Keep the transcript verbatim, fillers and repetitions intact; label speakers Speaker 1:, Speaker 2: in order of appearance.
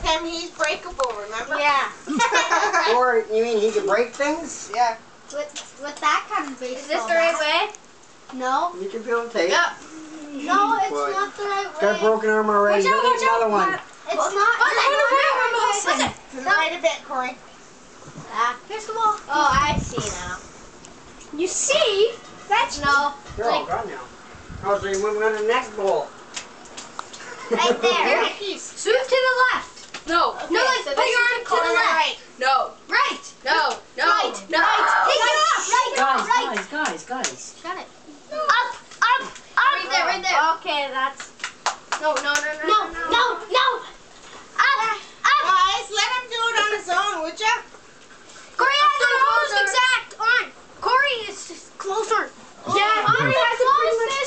Speaker 1: him, he's breakable, remember?
Speaker 2: Yeah.
Speaker 3: Or, you mean he can break things?
Speaker 1: Yeah.
Speaker 2: With, with that kind of baseball
Speaker 4: Is this the right way?
Speaker 2: No.
Speaker 3: You can feel the tape.
Speaker 4: Yep.
Speaker 2: No, it's
Speaker 3: What?
Speaker 2: not the right way.
Speaker 3: Got a broken arm already.
Speaker 4: Watch out,
Speaker 3: Go
Speaker 4: watch
Speaker 3: get another
Speaker 4: out.
Speaker 3: one.
Speaker 2: It's not.
Speaker 4: Oh,
Speaker 2: it's not
Speaker 4: wait,
Speaker 2: the right
Speaker 4: wait,
Speaker 2: way.
Speaker 4: wait,
Speaker 1: To the right a bit, Corey.
Speaker 2: Ah, here's the ball.
Speaker 4: Oh, I see now.
Speaker 2: You see? That's no.
Speaker 3: You're all gone now. Oh, so you're moving on to the next ball.
Speaker 2: Right there.
Speaker 4: Swoop to the left. No.
Speaker 1: Okay,
Speaker 4: no, like
Speaker 1: so
Speaker 4: put
Speaker 1: this
Speaker 4: your
Speaker 1: is
Speaker 4: arm
Speaker 1: the
Speaker 4: to the
Speaker 1: corner
Speaker 4: left.
Speaker 1: right.
Speaker 4: No. Right. No. No.
Speaker 2: Right.
Speaker 4: No.
Speaker 2: Right. Take it off. Right.
Speaker 3: Guys,
Speaker 2: right.
Speaker 3: guys, guys, guys.
Speaker 2: Shut it. Up. Up. Up.
Speaker 4: Right there. Right there.
Speaker 2: Okay, that's.
Speaker 4: No. No. No. No.
Speaker 2: No. No. No. Up. Up.
Speaker 1: Guys, let him do it on his own, would ya?
Speaker 4: Corey has it almost
Speaker 2: Closer.
Speaker 4: exact on. Corey is just closer.
Speaker 2: Yeah, Corey has it pretty much